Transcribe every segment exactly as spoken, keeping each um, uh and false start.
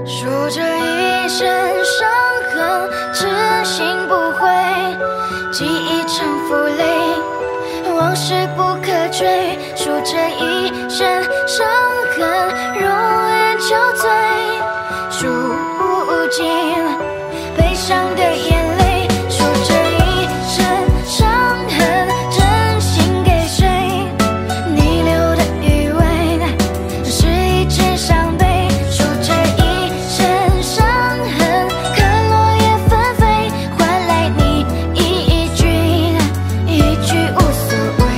数着一身伤痕，痴心不悔，记忆成负累，往事不可追。数着一身伤痕，容颜憔悴，数不尽悲伤的眼泪。数着一身伤痕，真心给谁？你留的余味，是一直伤悲。数着一身伤痕，看落叶纷飞，换来你一句一句无所谓。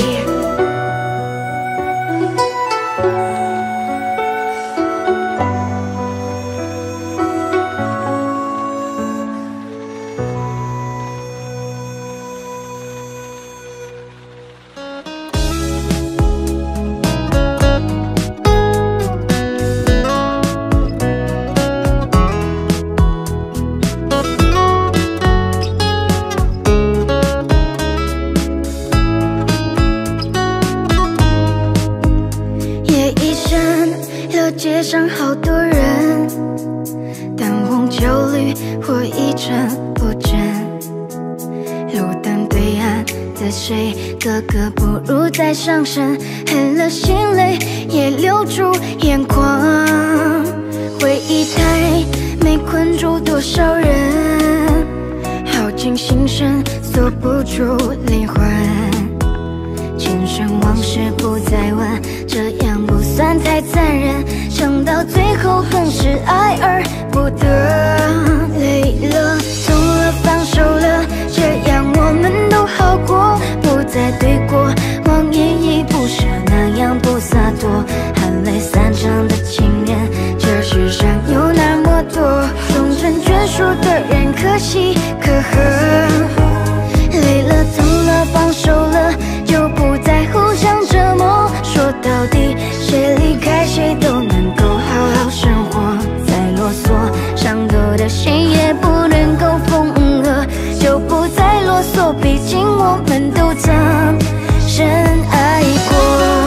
夜已深了，街上好多人，灯红酒绿，或一成不真。路灯对岸的谁，个个不如在上身，黑了心泪也留住眼眶。回忆太美，困住多少人，耗尽心神，锁不住灵魂。前生往事不再问，这样不算太残忍。撑到最后更是爱而不得。累了，痛了，放手了，这样我们都好过，不再对过往，依依不舍，那样不洒脱。含泪散场的情人，这世上有那么多，终成眷属的人，可喜可贺。累了，痛了，放手了，就不再互相折磨。说到底，谁离开谁都能够好好生活。再啰嗦，伤透的心也不能够缝合，就不再啰嗦，毕竟我们都曾深爱过。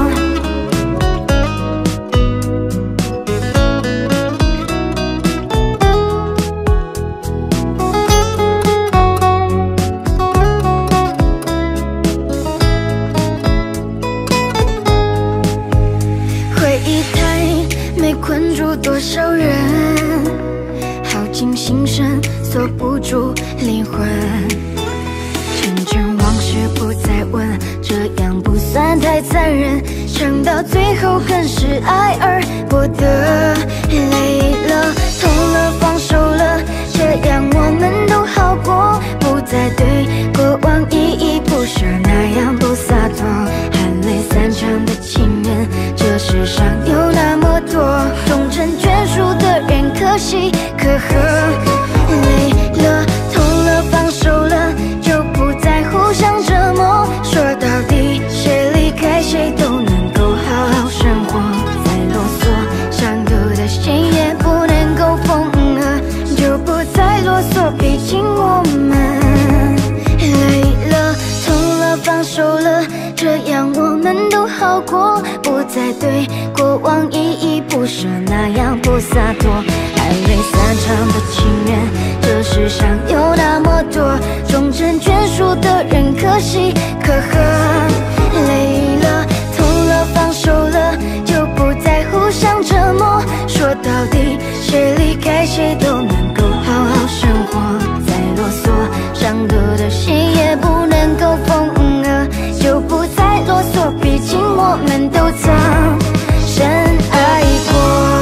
困住多少人，耗尽心神，锁不住灵魂。前尘往事不再问，这样不算太残忍。撑到最后更是爱而不得。累了，痛了，放手了，这样我们都好过，不再对过往依依不舍，那样不洒脱。含泪散场的情人，这世上有那么多，终成眷属的人，可喜可贺。累了，痛了，放手了，就不再互相折磨。说到底，谁离开谁都能够好好生活。再啰嗦，伤透的心也不能够缝合，就不再啰嗦，毕竟我们累了，痛了，放手了，这样我们都好过，不再对过往依依不舍，那样不洒脱。含泪散场的情人，这世上有那么多，终成眷属的人，可喜可贺。累了，痛了，放手了，就不再互相折磨。说到底，谁离开谁都能够好好生活。再啰嗦，伤透的心也不能够缝合，就不再啰嗦，毕竟我们都曾深爱过。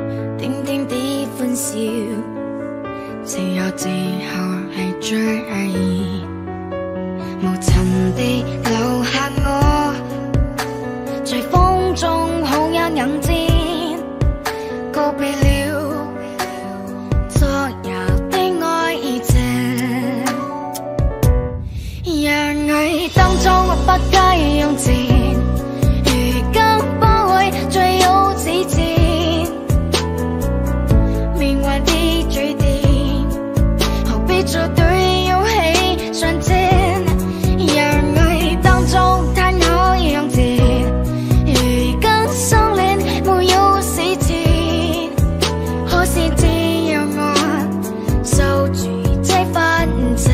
點點的歡笑，最後最後係追憶，無情地留下我，在風中好有硬戰，告別了昨日的愛情。讓愛當初我不該用錢，如今不會再有此戰，命運的注定，何必再對遊戲上戰？讓愛當初太好用錢，如今相戀沒有死戰，可是只有我守住這份情。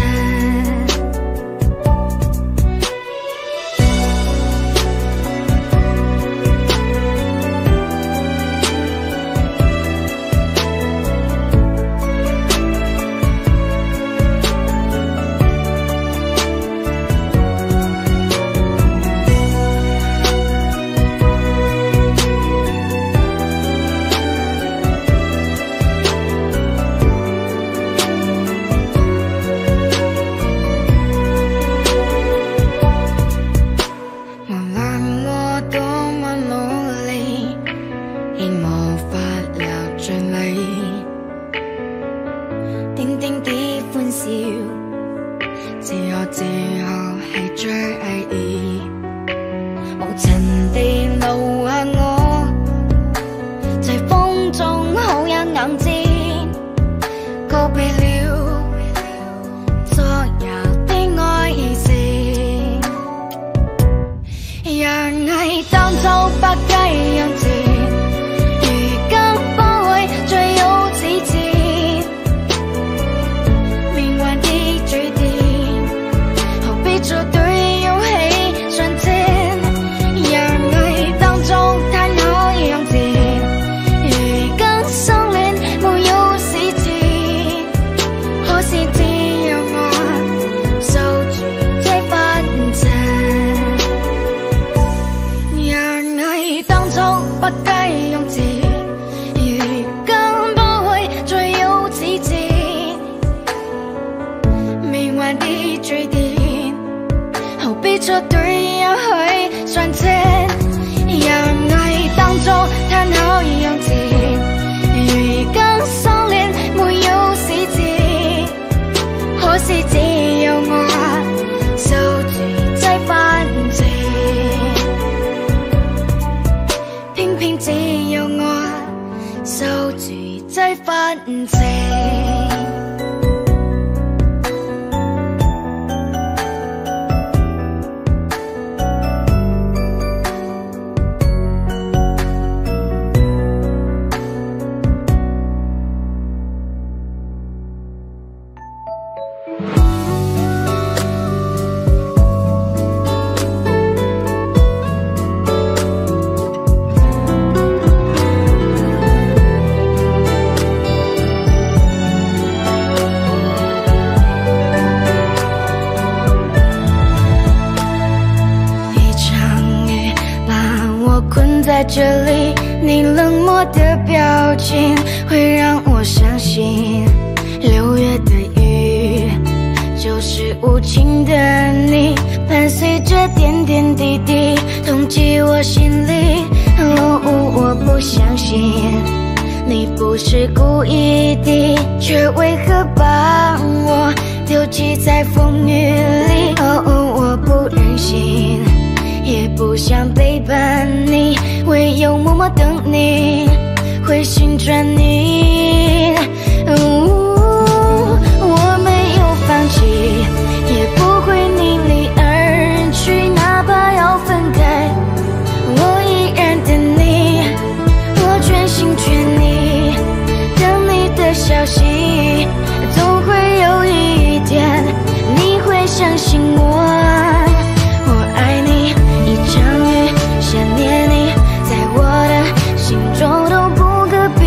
在这里，你冷漠的表情会让我相信，六月的雨就是无情的你，伴随着点点滴滴，痛击我心里。哦，我不相信你不是故意的，却为何把我丢弃在风雨里？哦，我不忍心，也不想背叛你，唯有默默等你回心转意。哦，我没有放弃，也不会逆你而去，哪怕要分开，我依然等你，我全心全意等你的消息，总会有一天你会相信我。想念你，在我的心中都不可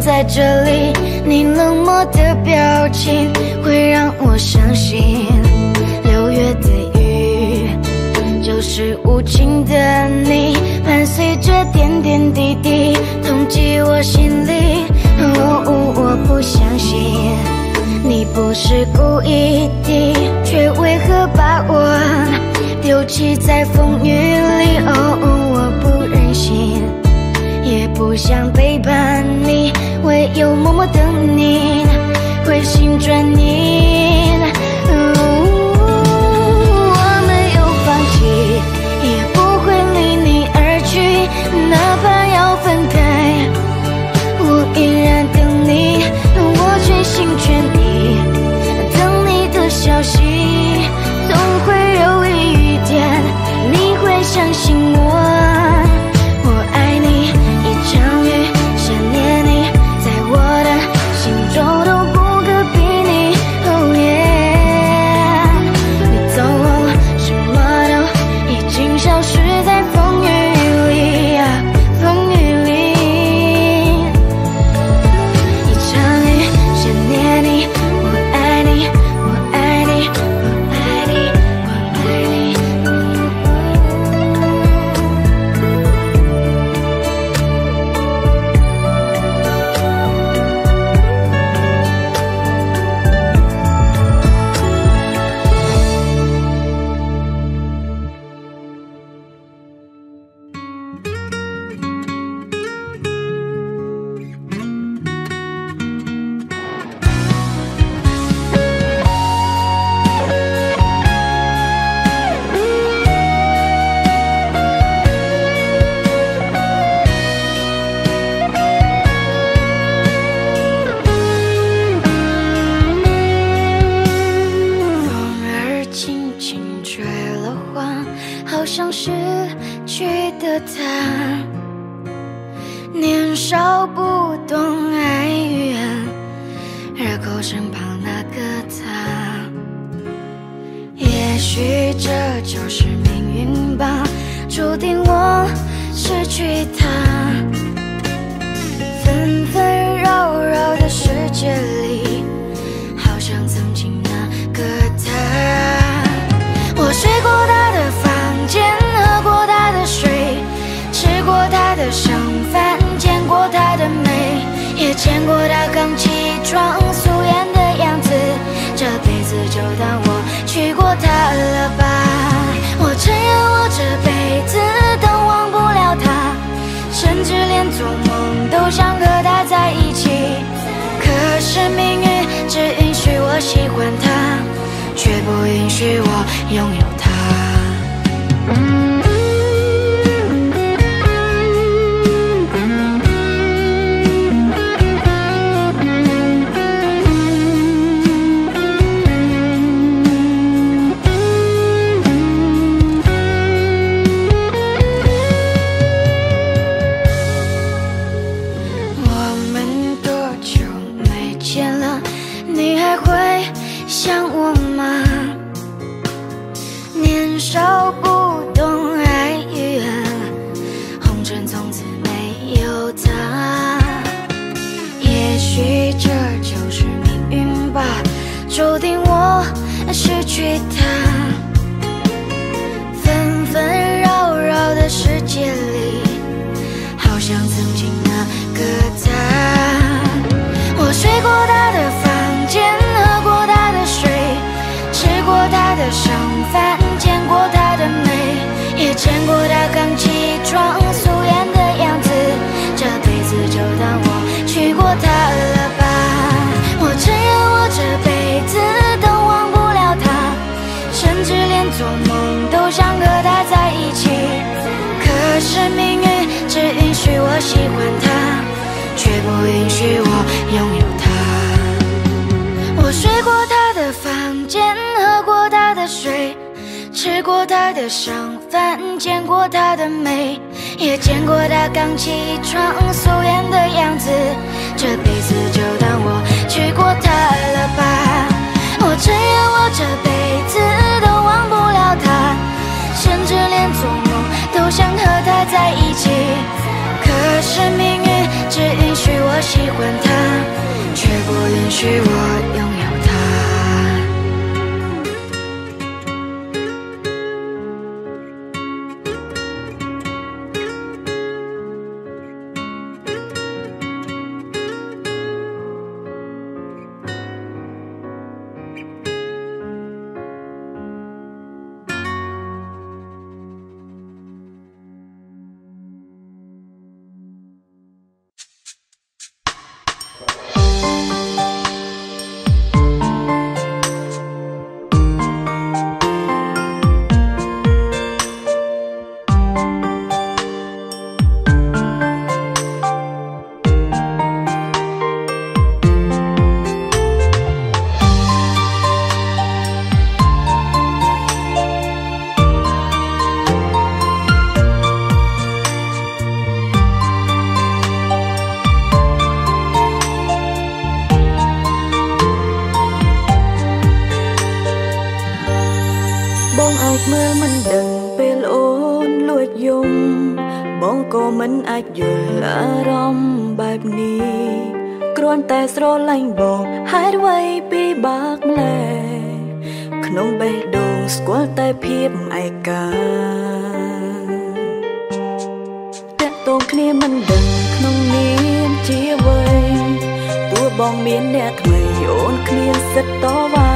在这里，你冷漠的表情会让我相信，六月的雨就是无情的你，伴随着点点滴滴，痛击我心里。哦，我不相信你不是故意的，却为何把我丢弃在风雨里？哦，我不忍心，也不想背叛你，唯有默默等你回心转意。我没有放弃，也不会离你而去，哪怕要分开，我依然等你，我全心全意等你的消息。总会有一天你会相信我，我爱你，一场雨，想念你，在我的心中都不可比拟。Oh yeah， 你走后什么都已经消失在风雨里啊，风雨里。一场雨，想念你，我爱你，我爱你，我爱你，我爱你。风儿轻轻吹了花，好像失去的他，年少不懂爱与恨，热狗身旁那个他，也许这就是命运吧，注定我失去他。纷纷扰扰的世界里，好像曾经那个他，我睡过他的房间，喝过他的水，吃过他的剩饭，见过他的美，也见过他刚起床素颜的样子，这辈子就当我娶过她了吧。我承认我这辈子都忘不了他，甚至连做梦都想和他在一起，可是命运只允许我喜欢他，却不允许我拥有他。我们多久没见了，你还会想我吗？年少不懂爱与恨，红尘从此没有他。也许这就是命运吧，注定我失去他。纷纷扰扰的世界里，好像曾经那个他，我睡过他的房间，喝过他的水，吃过他的剩饭，见过他的美，也见过他刚起床素颜的样子，这辈子就当我娶过她了吧。我承认我这辈子都忘不了他，甚至连做梦都想和他在一起，可是命运只允许我喜欢他，却不允许我拥有他。我睡过他的房间，喝过他的水，吃过他的剩饭，见过他的美，也见过他刚起床素颜的样子，这辈子就当我娶过她了吧。我承认我这辈子都忘不了他，甚至连做梦都想和他在一起，可是命运只允许我喜欢他，却不允许我拥有他。 បងក៏មិនអាចយល់អារម្មណ៍បែបនេះគ្រាន់តែស្រឡាញ់បងហេតុអ្វីពិបាកម្ល៉េះក្នុងបេះដូងស្គាល់តែភាពឯកាតាក់ទងគ្នាមិនដឹងក្នុងនាមជាអ្វីទោះបងមានអ្នកថ្មីអូនគ្មានសិទ្ធិតវ៉ា